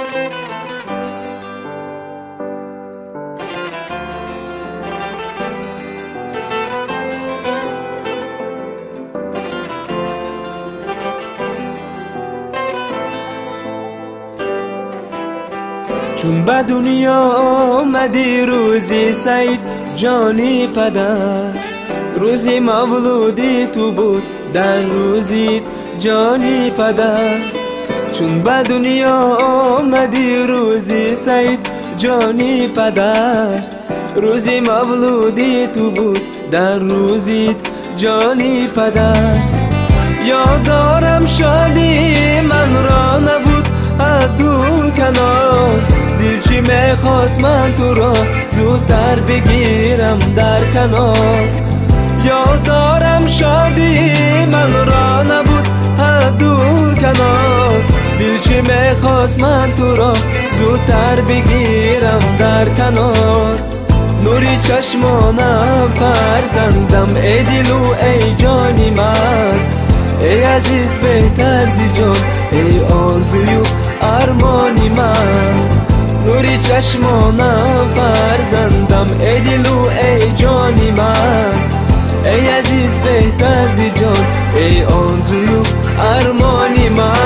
چون به دنیا آمدی روزی سعید جانی پدر، روزی مولودی تو بود در روزی جانی پدر. چون به دنیا آمدی روزی سعید جانی پدر، روزی مولودی تو بود در روزی جانی پدر. یادارم شادی من را نبود دور کنار، دل چی میخواست من تو را زودتر بگیرم در کنار. یادارم شادی من را نبود دور کنار، دل چی میخواست من تو را زودتر بگیرم در کنار. نوری چشمانم فرزندم ای دل و ای جانی من، ای عزیز بهتر زی جان ای آرزوی و ارمانی من. نوری چشمانم فرزندم ای دل و ای جانی من، ای عزیز بهتر زی جان ای آرزوی و ارمانی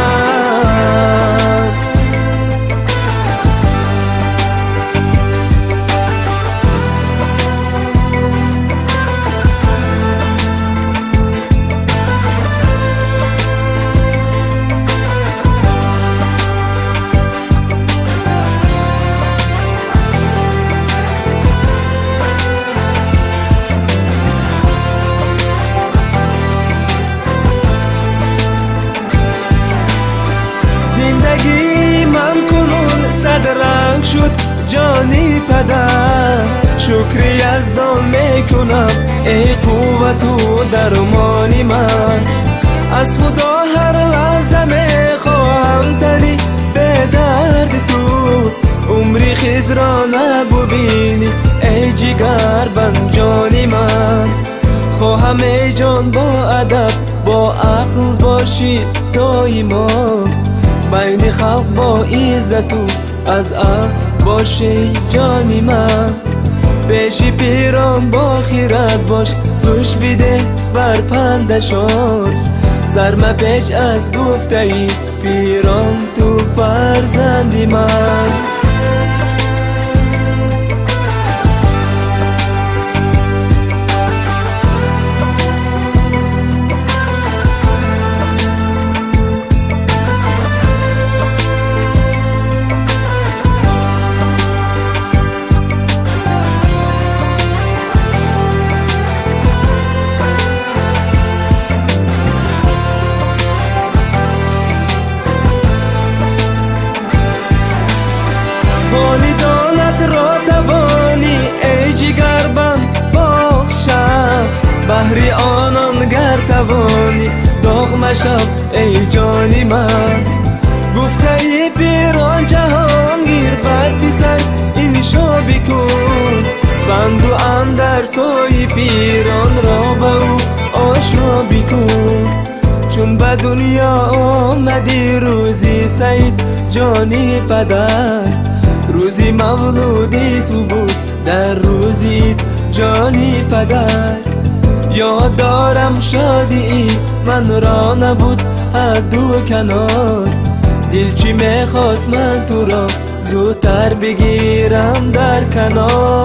من. زندگی من کنون صد رنگ شد جانی پدر، شکری از دان میکنم ای قوت و درمانی من. از خدا هر لحظه میخواهم تنی به درد تو، عمری خیز را نبینی ای جگر بند جانی من. خواهم ای جان با ادب با عقل باشی دایما، بین خلق با عزت و از عقل باشی جانی من. پیشی پیران با خیرت باش گوش بیده بر پندشان، سرم پیچ از گفته ای پیران تو فرزندی من. والدانت را توانی ای جگر بند بخشم، بهری آنان گر توانی داغ مشم ای جانی من. گفته ای پیران جهانگیر بر پسر انشا بکن، بندو اندر سای پیران را به او آشنا بکن. چون به دنیا آمدی روزی سعید جانی پدر، روزی مولودی تو بود در روزی جانی پدر. یاد دارم شادی من را نبود دو کنار، دل چی میخواست من تو را زودتر بگیرم در کنار.